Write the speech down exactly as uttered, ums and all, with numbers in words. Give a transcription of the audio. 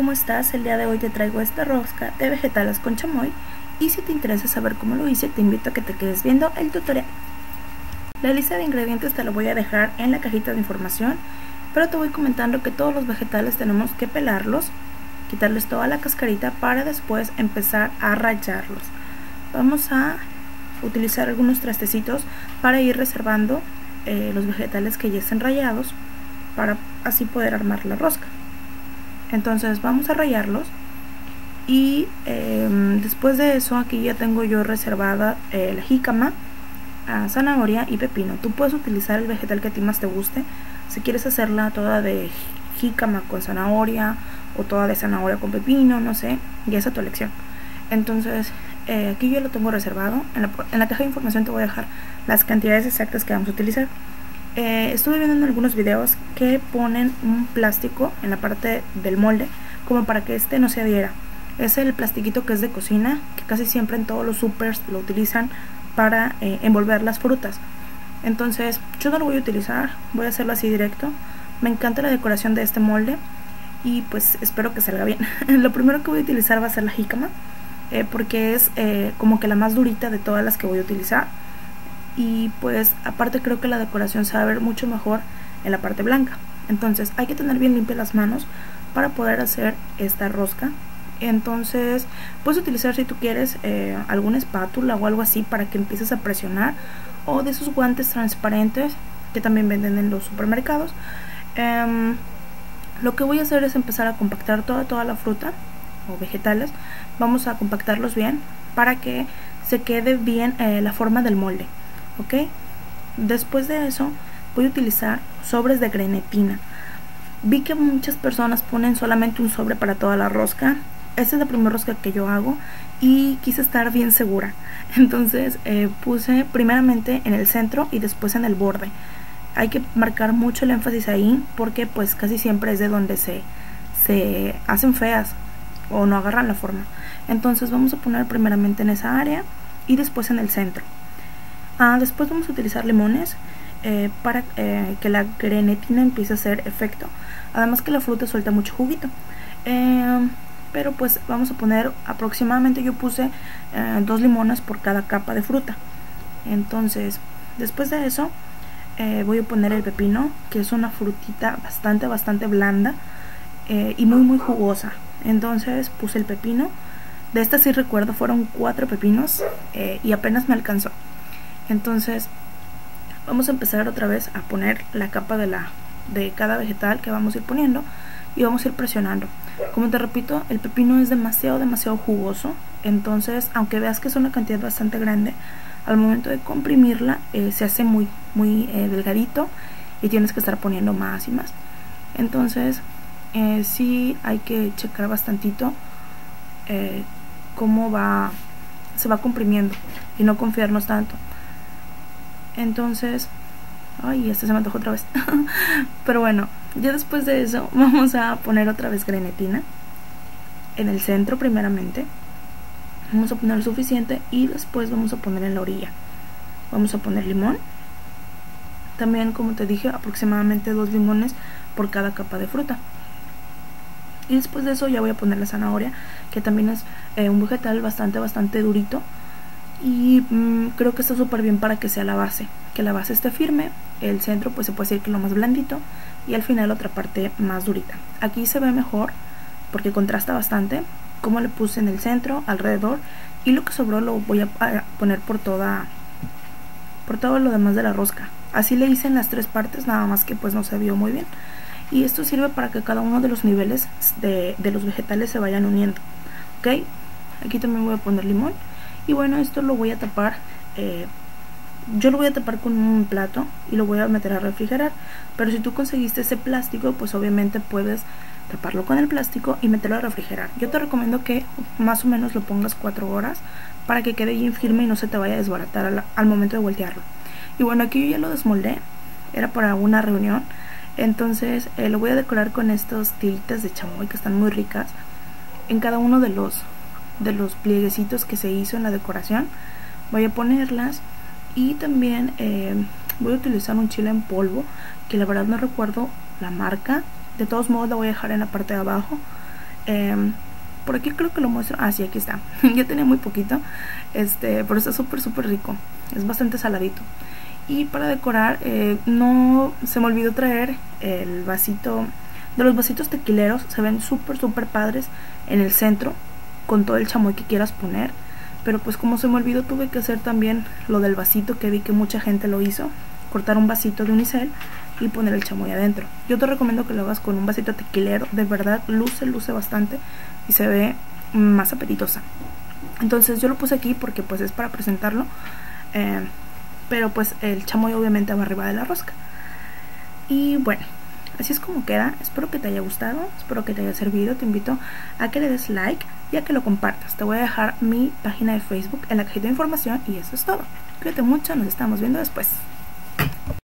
¿cómo estás? El día de hoy te traigo esta rosca de vegetales con chamoy y si te interesa saber cómo lo hice, te invito a que te quedes viendo el tutorial. La lista de ingredientes te la voy a dejar en la cajita de información, pero te voy comentando que todos los vegetales tenemos que pelarlos, quitarles toda la cascarita para después empezar a rallarlos. Vamos a utilizar algunos trastecitos para ir reservando eh, los vegetales que ya estén rallados para así poder armar la rosca. Entonces vamos a rallarlos y eh, después de eso aquí ya tengo yo reservada eh, la jícama, zanahoria y pepino. Tú puedes utilizar el vegetal que a ti más te guste. Si quieres hacerla toda de jícama con zanahoria o toda de zanahoria con pepino, no sé, ya es a tu elección. Entonces eh, aquí yo lo tengo reservado. En la, en la caja de información te voy a dejar las cantidades exactas que vamos a utilizar. Eh, estuve viendo en algunos videos que ponen un plástico en la parte del molde como para que este no se adhiera. Es el plastiquito que es de cocina, que casi siempre en todos los supers lo utilizan para eh, envolver las frutas. Entonces yo no lo voy a utilizar, voy a hacerlo así directo. Me encanta la decoración de este molde y pues espero que salga bien. Lo primero que voy a utilizar va a ser la jícama, eh, porque es eh, como que la más durita de todas las que voy a utilizar. Y pues aparte creo que la decoración se va a ver mucho mejor en la parte blanca. Entonces hay que tener bien limpias las manos para poder hacer esta rosca. Entonces puedes utilizar, si tú quieres, eh, alguna espátula o algo así para que empieces a presionar, o de esos guantes transparentes que también venden en los supermercados. Um, lo que voy a hacer es empezar a compactar toda, toda la fruta o vegetales. Vamos a compactarlos bien para que se quede bien eh, la forma del molde. Ok, después de eso voy a utilizar sobres de grenetina. Vi que muchas personas ponen solamente un sobre para toda la rosca. Esta es la primera rosca que yo hago y quise estar bien segura. Entonces eh, puse primeramente en el centro y después en el borde. Hay que marcar mucho el énfasis ahí porque pues casi siempre es de donde se, se hacen feas o no agarran la forma. Entonces vamos a poner primeramente en esa área y después en el centro. Ah, después vamos a utilizar limones eh, para eh, que la grenetina empiece a hacer efecto. Además que la fruta suelta mucho juguito. Eh, pero pues vamos a poner aproximadamente, yo puse eh, dos limones por cada capa de fruta. Entonces después de eso eh, voy a poner el pepino, que es una frutita bastante bastante blanda eh, y muy muy jugosa. Entonces puse el pepino. De esta sí recuerdo, fueron cuatro pepinos eh, y apenas me alcanzó. Entonces vamos a empezar otra vez a poner la capa de, la, de cada vegetal que vamos a ir poniendo y vamos a ir presionando. Como te repito, el pepino es demasiado demasiado jugoso. Entonces aunque veas que es una cantidad bastante grande, al momento de comprimirla eh, se hace muy, muy eh, delgadito y tienes que estar poniendo más y más. Entonces eh, sí hay que checar bastantito eh, cómo va, se va comprimiendo y no confiarnos tanto. Entonces, ay, este se me antojó otra vez. Pero bueno, ya después de eso vamos a poner otra vez grenetina en el centro primeramente. Vamos a poner lo suficiente y después vamos a poner en la orilla. Vamos a poner limón. También, como te dije, aproximadamente dos limones por cada capa de fruta. Y después de eso ya voy a poner la zanahoria, que también es eh, un vegetal bastante, bastante durito. Y mmm, creo que está súper bien para que sea la base, que la base esté firme, el centro pues se puede decir que lo más blandito y al final otra parte más durita. Aquí se ve mejor porque contrasta bastante, como le puse en el centro, alrededor, y lo que sobró lo voy a poner por toda por todo lo demás de la rosca. Así le hice en las tres partes, nada más que pues no se vio muy bien. Y esto sirve para que cada uno de los niveles de, de los vegetales se vayan uniendo. Ok, aquí también voy a poner limón. Y bueno, esto lo voy a tapar, eh, yo lo voy a tapar con un plato y lo voy a meter a refrigerar. Pero si tú conseguiste ese plástico, pues obviamente puedes taparlo con el plástico y meterlo a refrigerar. Yo te recomiendo que más o menos lo pongas cuatro horas para que quede bien firme y no se te vaya a desbaratar al, al momento de voltearlo. Y bueno, aquí yo ya lo desmoldé, era para una reunión. Entonces eh, lo voy a decorar con estos tiritas de chamoy que están muy ricas en cada uno de los de los plieguecitos que se hizo en la decoración. Voy a ponerlas y también eh, voy a utilizar un chile en polvo que la verdad no recuerdo la marca. De todos modos la voy a dejar en la parte de abajo. eh, por aquí creo que lo muestro. Ah, sí, aquí está. Ya tenía muy poquito, este, pero está súper súper rico, es bastante saladito. Y para decorar, eh, no se me olvidó traer el vasito, de los vasitos tequileros, se ven súper súper padres en el centro, con todo el chamoy que quieras poner. Pero pues como se me olvidó, tuve que hacer también lo del vasito, que vi que mucha gente lo hizo, cortar un vasito de unicel y poner el chamoy adentro. Yo te recomiendo que lo hagas con un vasito tequilero, de verdad luce, luce bastante y se ve más apetitosa. Entonces yo lo puse aquí porque pues es para presentarlo, eh, pero pues el chamoy obviamente va arriba de la rosca. Y bueno, así es como queda. Espero que te haya gustado, espero que te haya servido. Te invito a que le des like y a que lo compartas. Te voy a dejar mi página de Facebook en la cajita de información y eso es todo. Cuídate mucho, nos estamos viendo después.